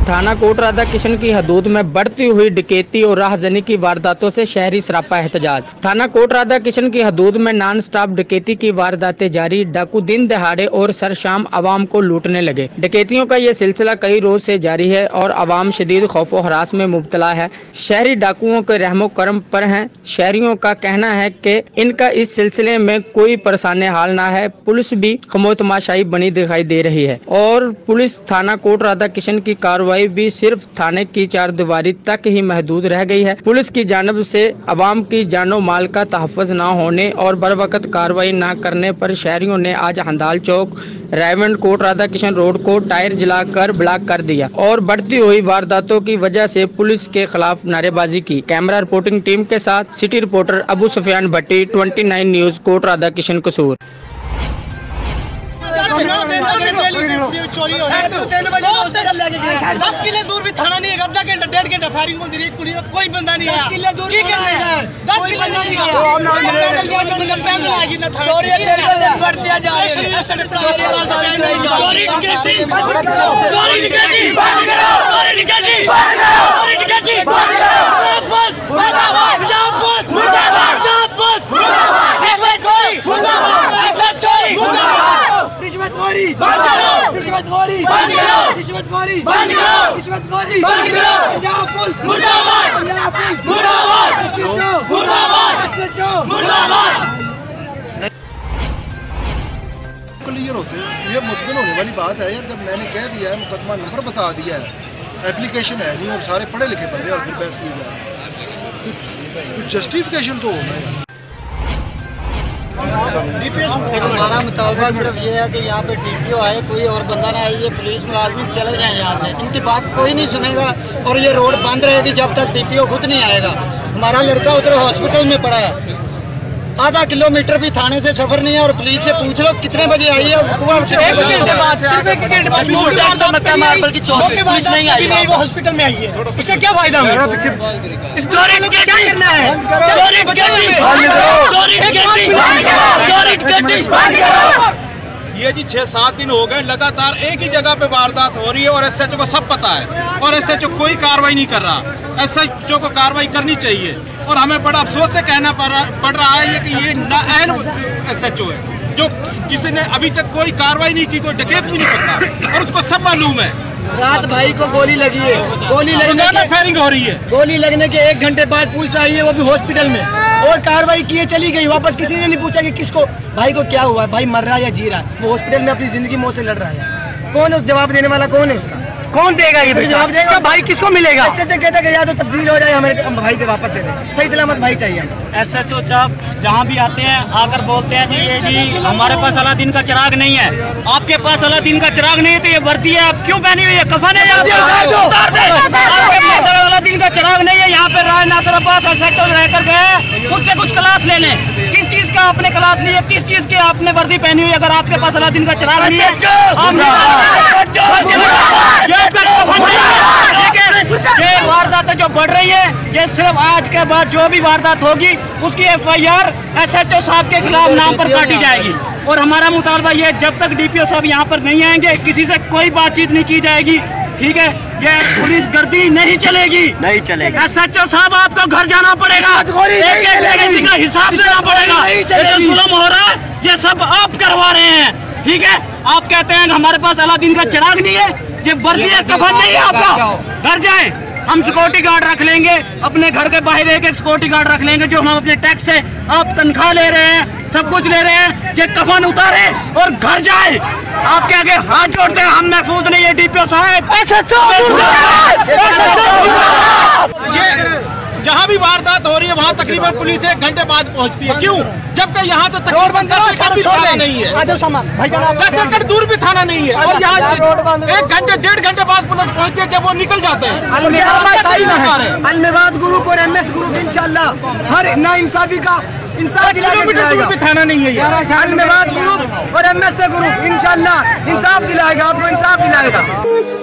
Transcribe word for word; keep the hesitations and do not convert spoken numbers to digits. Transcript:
थाना कोट राधा किशन की हदूद में बढ़ती हुई डकैती और राहजनी की वारदातों से शहरी सरापा एहतजाज। थाना कोट राधा किशन की हदूद में नॉन स्टॉप डकैती की वारदातें जारी। डाकू दिन दहाड़े और सर शाम आवाम को लूटने लगे। डकैतियों का ये सिलसिला कई रोज से जारी है और आवाम शदीद खौफो हरास में मुब्तला है। शहरी डाकुओं के रहमो करम पर हैं। शहरियों का कहना है कि इनका इस सिलसिले में कोई परेशानी हाल ना है। पुलिस भी खमोतमाशाई बनी दिखाई दे रही है और पुलिस थाना कोट राधा किशन की कार्रवाई भी सिर्फ थाने की चार दीवारी तक ही महदूद रह गई है। पुलिस की जानिब से अवाम की जानो माल का तहफ़्फ़ुज़ न होने और बर वक्त कार्रवाई न करने पर शहरियों ने आज हंदाल चौक रायमंड कोट राधा किशन रोड को टायर जलाकर ब्लॉक कर दिया और बढ़ती हुई वारदातों की वजह से पुलिस के खिलाफ नारेबाजी की। कैमरा रिपोर्टिंग टीम के साथ city reporter Abu Sufiyan Bhatti, twenty nine news, Kot Radha Kishan Kasur. चोरी हो रही है तो तीन बजे दस किले दूर भी थाना नहीं है। आधा घंटा डेढ़ घंटा फायरिंग होती रही, पुलिस कोई बंदा नहीं आया। दस किले दूर की कर रहे हैं, दस किले नहीं आया। चोरी बढ़ते जा रही है। चोरी डकैती चोरी डकैती बंद करो, चोरी डकैती बंद करो, चोरी डकैती बंद करो। पुलिस मुर्दाबाद, पुलिस मुर्दाबाद, पुलिस मुर्दाबाद, ऐसा चोरी मुर्दाबाद, ऐसा चोरी मुर्दाबाद। रिश्वतखोरी बंद करो, रिश्वतखोरी बंद करो, रिश्वतखोरी बंद करो, रिश्वतखोरी बंद करो। पंजाब पुलिस मुर्दाबाद, पंजाब पुलिस मुर्दाबाद, एसएचओ मुर्दाबाद, एसएचओ मुर्दाबाद। क्लियर होते हैं, ये मुतमिन होने वाली बात है यार। जब मैंने कह दिया है, मुकदमा नंबर बता दिया है, एप्लीकेशन है नहीं और सारे पढ़े लिखे बंदे और फिर बहस की जाए, कुछ जस्टिफिकेशन तो होना है। हमारा मुतालबा सिर्फ ये है कि यहाँ पे टीपीओ आए, कोई और बंदा ना आए, ये पुलिस मुलाजमिन चले जाए यहाँ से। इनकी बात कोई नहीं सुनेगा और ये रोड बंद रहेगी जब तक टीपीओ खुद नहीं आएगा। हमारा लड़का उधर हॉस्पिटल में पड़ा है, आधा किलोमीटर भी थाने से सफर नहीं है और पुलिस से पूछ लो कितने बजे आई है। वो हॉस्पिटल में आई है, उसका क्या फायदा है? ये जी छह सात दिन हो गए लगातार एक ही जगह पे वारदात हो रही है और एसएचओ को सब पता है और एसएचओ कोई कार्रवाई नहीं कर रहा। एसएचओ को कार्रवाई करनी चाहिए और हमें बड़ा अफसोस से कहना पड़ रहा है ये कि ये नाअहल एसएचओ है जो जिसने अभी तक कोई कार्रवाई नहीं की, कोई डकैत भी नहीं पकड़ा और उसको सब मालूम है। रात भाई को गोली लगी है, गोली लगने के फायरिंग हो रही है, गोली लगने के एक घंटे बाद पुलिस आई है, वो भी हॉस्पिटल में, और कार्रवाई किए चली गई। वापस किसी ने नहीं पूछा कि किसको भाई को क्या हुआ, भाई मर रहा है या जी रहा है। वो हॉस्पिटल में अपनी जिंदगी मौत से लड़ रहा है। कौन है जवाब देने वाला? कौन है उसका? कौन देगा ये जवाब? देगा भाई किसको मिलेगा? कहते कहते या तो तब्दील हो जाए, हमारे भाई के वापस दे दे, सही सलामत भाई चाहिए। एसएचओ साहब जहाँ भी आते हैं आकर बोलते हैं जी ये जी हमारे पास अलादीन का चिराग नहीं है। आपके पास अलादीन का चिराग नहीं है तो ये वर्दी है आप क्यों पहनी हुई है? कफन है, उतार दे। आपके पास अलादीन का चिराग नहीं है। यहाँ पे राय नासिर अब्बास एसएचओ रहकर गए, उससे कुछ क्लास लेने। किस चीज का आपने क्लास ली है? किस चीज की आपने वर्दी पहनी हुई है? अगर आपके पास अलादीन का चिराग नहीं है, ये वारदातें जो बढ़ रही है, ये सिर्फ आज के बाद जो भी वारदात होगी उसकी एफ आई आर एसएचओ साहब के खिलाफ नाम पर काटी जाएगी। और हमारा मुतालबा ये, जब तक डीपीओ साहब यहाँ पर नहीं आएंगे किसी से कोई बातचीत नहीं की जाएगी, ठीक है? ये पुलिस गर्दी नहीं चलेगी, नहीं चलेगी। एसएचओ साहब आपको घर जाना पड़ेगा, एक हिसाब देना पड़ेगा। ये जो जुल्म हो रहा है ये सब आप करवा रहे हैं, ठीक है? आप कहते हैं हमारे पास अलादीन का चिराग नहीं है, ये वर्दी है, कफन नहीं है आपका। घर जाएं, हम सिक्योरिटी गार्ड रख लेंगे, अपने घर के बाहर एक एक सिक्योरिटी गार्ड रख लेंगे जो हम अपने टैक्स से आप तनख्वाह ले रहे हैं, सब कुछ ले रहे हैं। ये कफन उतारे और घर जाए। आपके आगे हाथ जोड़ते हैं, हम महफूज नहीं है डीपीओ साहब। जहाँ भी वारदात हो रही है वहाँ तकरीबन पुलिस एक घंटे बाद पहुँचती है। क्यों? जबकि यहाँ से तकरीबन दस एकड़ थाना नहीं है, दस एकड़ दूर भी थाना नहीं है और यहाँ एक घंटे डेढ़ घंटे बाद पुलिस पहुँचती है जब वो निकल जाते हैं। अलमेवाद ग्रुप और एमएस ग्रुप इंशाल्लाह हर ना इंसाफी का इंसाफ दिलाएगा। थाना नहीं है अलमेवाद ग्रुप और एमएस ग्रुप इंशाल्लाह इंसाफ दिलाएगा, आपको इंसाफ दिलाएगा।